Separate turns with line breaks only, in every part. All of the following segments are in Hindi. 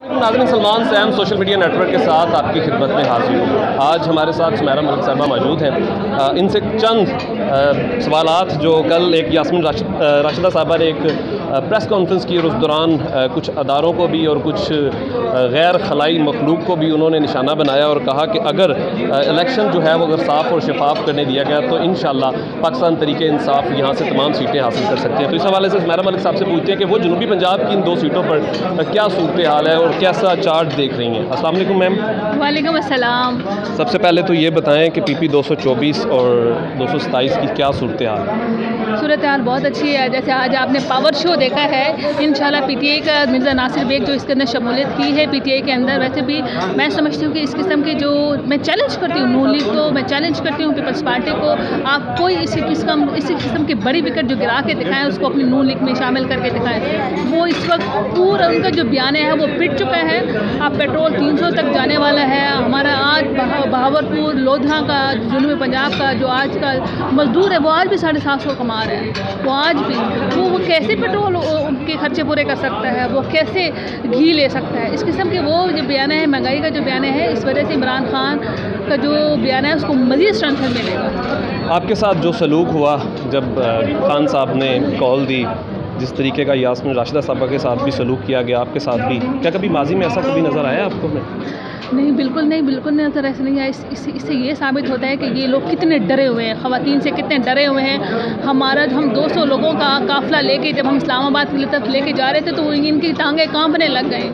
नाज़रीन, Salman Sam social media network के साथ आपकी खिदमत में हाजिर हूँ। आज हमारे साथ सुमेरा मलिक साहबा मौजूद हैं। इनसे चंद सवालात जो कल एक यास्मीन राशिदा साहबा ने एक प्रेस कॉन्फ्रेंस की और उस दौरान कुछ अदारों को भी और कुछ गैर खलाई मखलूक को भी उन्होंने निशाना बनाया और कहा कि अगर इलेक्शन जो है वो अगर साफ़ और शफाफ करने दिया गया तो इंशाअल्लाह पाकिस्तान तरीके इंसाफ यहाँ से तमाम सीटें हासिल कर सकते हैं। तो इस हवाले से सुमेरा मलिक साहब से पूछते हैं कि वो जनूबी पंजाब की इन 2 सीटों पर क्या सूरत हाल है और कैसा चार्ट देख रही हैं। अस्सलाम वालेकुम मैम।
वालेकुम अस्सलाम।
सबसे पहले तो ये बताएं कि पीपी 224 और 227 की क्या सूरत हाल है?
सूरत हाल बहुत अच्छी है। जैसे आज आपने पावर शो देखा है, इंशाल्लाह पीटीआई का मिर्ज़ा नासिर बेग जो इसके अंदर शमूलियत की है पीटीआई के अंदर, वैसे भी मैं समझती हूँ कि इस किस्म के जो मैं चैलेंज करती हूँ नून लीग को, मैं चैलेंज करती हूँ पीपल्स पार्टी को, आप कोई इसी किस्म की बड़ी विकेट जो गिरा के दिखाएं उसको अपनी नून लीग में शामिल करके दिखाएं। वो इस वक्त पूरा उनका जो बयान है वो पिट चुका है। अब पेट्रोल 300 तक जाने वाला है। हमारा आज बहावरपुर लोधा का जनूबी पंजाब का जो आज का मजदूर है वो आज भी 750 कमा रहा है। वो आज भी वो कैसे पेट्रोल के खर्चे पूरे कर सकता है, वो कैसे घी ले सकता है। इस किस्म के वो जो बयान है, महंगाई का जो बयान है, इस वजह से इमरान खान का जो बयान है उसको मज़ीद स्ट्रेंथन मिलेगा।
आपके साथ जो सलूक हुआ जब खान साहब ने कॉल दी, जिस तरीके का यास्मीन राशिदा साहबा के साथ भी सलूक किया गया, आपके साथ भी, क्या कभी माजी में ऐसा कभी नज़र आया आपको?
नहीं, बिल्कुल नज़र ऐसे नहीं आया। इससे ये साबित होता है कि ये लोग कितने डरे हुए हैं, ख़वातीन से कितने डरे हुए हैं। हम 200 लोगों का काफ़िला लेके जब हम इस्लामाबाद की तरफ लेके जा रहे थे तो इनकी टांगें कांपने लग गई,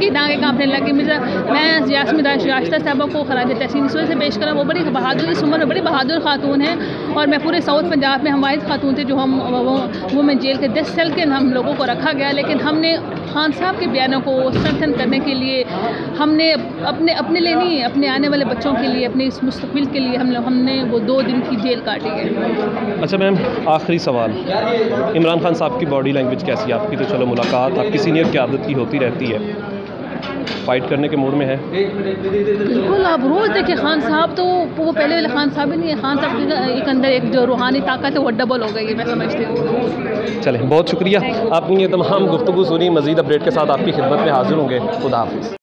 मैं यास्मीन राशिदा साहबा को खराज तहसीन इस वजह से पेश करा। वो बड़ी बहादुर, इस उम्र में बड़ी बहादुर खातून है और मैं पूरे साउथ पंजाब में हम वाहिद खातून थे जो वो मैं जेल के 10 सेल के हम लोगों को रखा गया। लेकिन हमने खान साहब के बयानों को स्ट्रेंथन करने के लिए हमने अपने लिए नहीं, अपने आने वाले बच्चों के लिए, अपने इस मुस्तकबिल के लिए हमने वो 2 दिन की जेल काटी है।
अच्छा मैम, आखिरी सवाल, इमरान खान साहब की बॉडी लैंग्वेज कैसी है? आपकी तो चलो मुलाकात आपकी सीनियर क़यादत की होती रहती है, फाइट करने के मूड में है?
बिल्कुल, आप रोज़ देखिए खान साहब तो वो पहले वाले खान साहब ही नहीं है। खान साहब के एक अंदर एक जो रूहानी ताकत है वो डबल हो गई है, मैं समझती हूँ।
चलें, बहुत शुक्रिया। आपने ये तमाम गुफ्तगू सुनी। मज़ीद अपडेट के साथ आपकी खिदमत में हाजिर होंगे। खुदा हाफिज़।